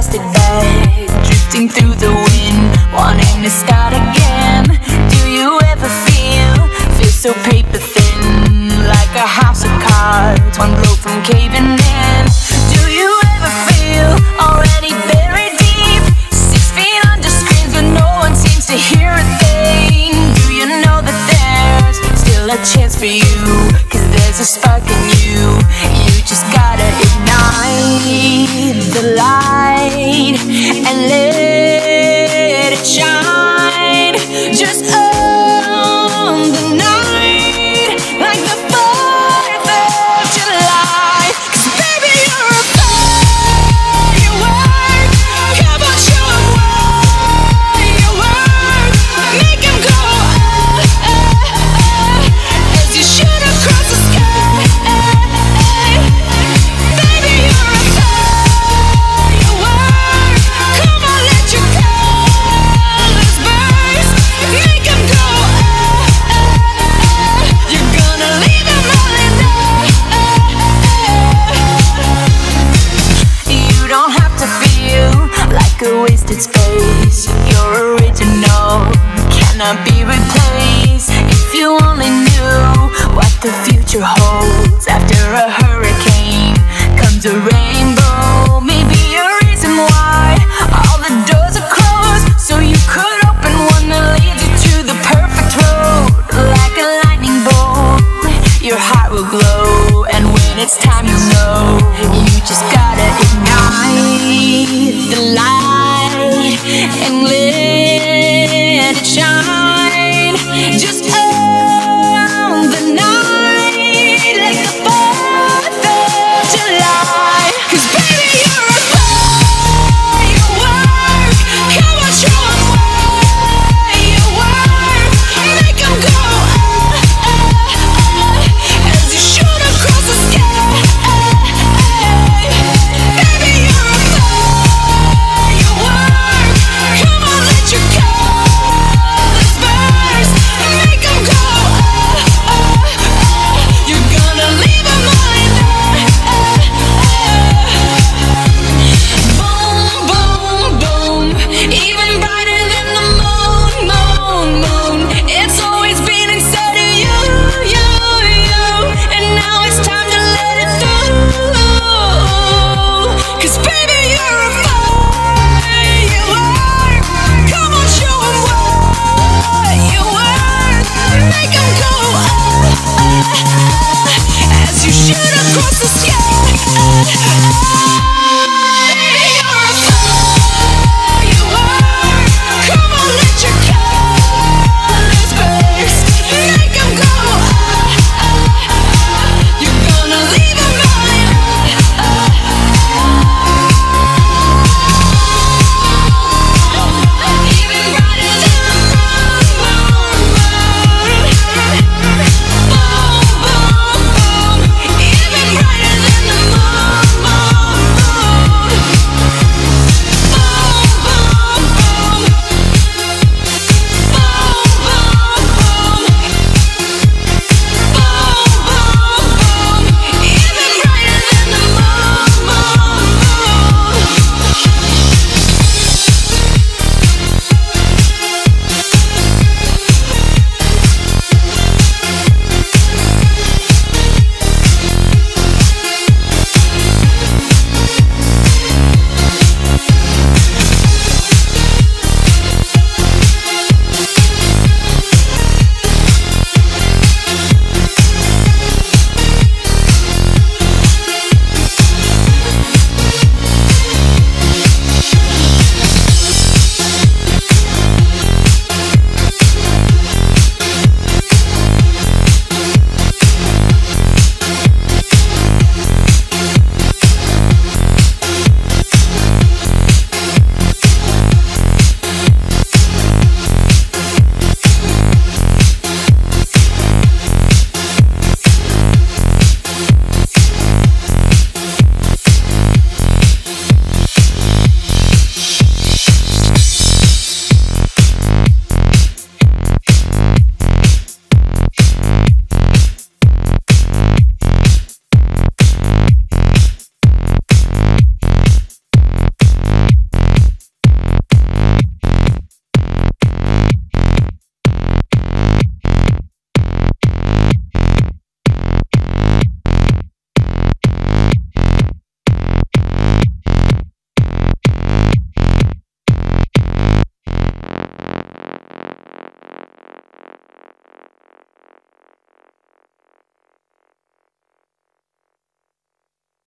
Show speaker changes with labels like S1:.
S1: plastic bag, drifting through the wind, wanting to start again. Do you ever feel so paper thin, like a house of cards, one blow from caving in? Do you ever feel already buried deep, 6 feet under screens, but no one seems to hear a thing? Do you know that there's still a chance for you, 'cause there's a spark in you? You just gotta ignite the light and let it shine. Just own the night like the 4th of July. 'Cause baby, you're a firework. Come on, show 'em what you work. Make 'em go as you shoot across the sky. Baby, you're a firework. Come on, let your colors burst. Make 'em go. You're gonna leave them all in there. You don't have to feel like a wasted space. You're original, cannot be replaced. If you only knew what the future holds. After a hurricane comes a rainbow. Maybe a reason why all the doors are closed, so you could open one that leads you to the perfect road. Like a lightning bolt, your heart will glow, and when it's time, you know you just gotta ignite the light and let it shine. Just own the night like the 4th of July. 'Cause baby, you're a firework. Come on, show 'em what you work. Make 'em go as you shoot across the sky. Baby, you're a firework. Come on, let your colors burst. Make 'em go. You're gonna leave them all in there. Boom, boom, boom. Even brighter than the moon, moon, moon. It's always been inside of you, you, you. And now it's time to let it through. 'Cause baby, you're a firework. Come on, show 'em what you work. Make 'em go as you shoot across the sky.